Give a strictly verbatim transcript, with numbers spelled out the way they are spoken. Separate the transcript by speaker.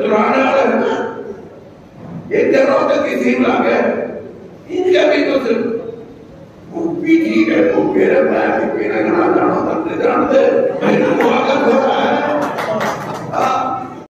Speaker 1: चुराने वाले हैं ना, ये तेरह की सीम ला गए, इनका भी तो सिर्फ वो भी ठीक है, वो मेरे पैर की पीने का जाना करते जानते